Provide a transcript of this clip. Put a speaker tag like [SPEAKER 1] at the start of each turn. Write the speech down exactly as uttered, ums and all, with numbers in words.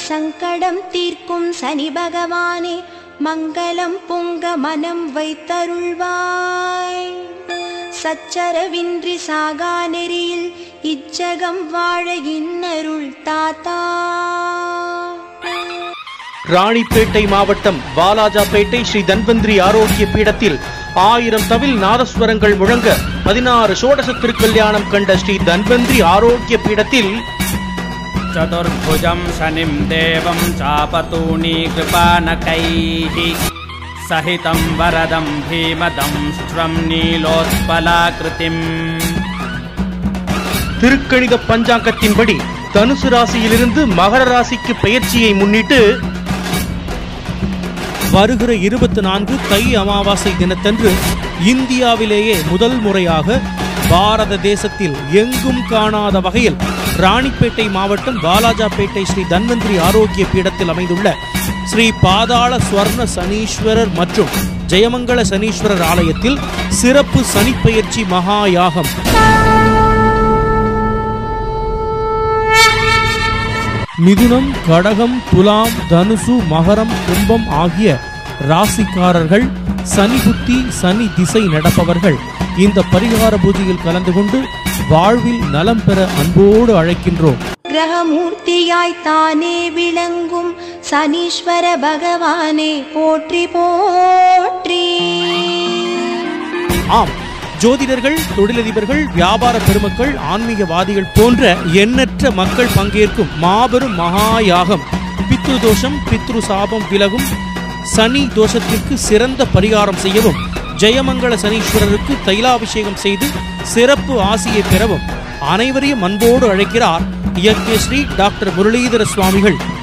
[SPEAKER 1] சங்கடம் தீர்க்கும் சனி பகவானே மங்களம் பொங்க மனம் வைத்தருள்வாய். சச்சரவின்றி சாகா நெறியில் இச்சகம் வாழ இன்னருள் தாத்தா.
[SPEAKER 2] ராணிப்பேட்டை மாவட்டம் வாலாஜாபேட்டை ஸ்ரீ தன்வந்திரி ஆரோக்கிய பீடத்தில் ஆயிரம் தவில் நாதஸ்வரங்கள் முழங்க பதினாறு சோடச திருக்கல்யாணம் கண்ட ஸ்ரீ தன்வந்திரி ஆரோக்கிய பீடத்தில்
[SPEAKER 3] சதுர்புஜம் சனிம் தேவம் சாபதூணி கிருபானகைஹி சஹிதம் வரதம் பீமதம் ஸ்ரம் நீலோத்பலாக்ருதிம்.
[SPEAKER 2] திருக்கணித பஞ்சாங்கத்தின்படி தனுசு ராசியிலிருந்து மகர ராசிக்கு பெயர்ச்சியை முன்னிட்டு வருகிற இருபத்தி நான்கு தை அமாவாசை தினத்தன்று இந்தியாவிலேயே முதல் முறையாக பாரத தேசத்தில் எங்கும் காணாத வகையில் ராணிப்பேட்டை மாவட்டம் வாலாஜாபேட்டை ஸ்ரீ தன்வந்திரி ஆரோக்கிய பீடத்தில் அமைந்துள்ள ஸ்ரீ பாதாள ஸ்வர்ண சனீஸ்வரர் மற்றும் ஜெயமங்கல சனீஸ்வரர் ஆலயத்தில் சிறப்பு சனிப்பெயர்ச்சி மகா யாகம். மிதுனம், கடகம், துலாம், தனுசு, மகரம், கும்பம் ஆகிய ராசிக்காரர்கள் சனி புத்தி சனி திசை நடப்பவர்கள் இந்த பரிகார பூஜையில் கலந்து கொண்டு வாழ்வில் நலம் பெற அன்போடு அழைக்கின்றோம்.
[SPEAKER 1] கிரகமூர்த்தியாய் தானே விளங்கும் சனீஸ்வர பகவானே போற்றி போற்றி.
[SPEAKER 2] ஆம், ஜோதிடர்கள், தொழிலதிபர்கள், வியாபார பெருமக்கள், ஆன்மீகவாதிகள் போன்ற எண்ணற்ற மக்கள் பங்கேற்கும் மாபெரும் மகா யாகம். பித்ரு தோஷம், பித்ரு சாபம் விலகும், சனி தோஷத்திற்கு சிறந்த பரிகாரம் செய்யவும், ஜெயமங்கல சனீஸ்வரருக்கு தைலாபிஷேகம் செய்து சிறப்பு ஆசியை பெறவும் அனைவரையும் அன்போடு அழைக்கிறார் இயற்கை ஸ்ரீ டாக்டர் முரளிதர சுவாமிகள்.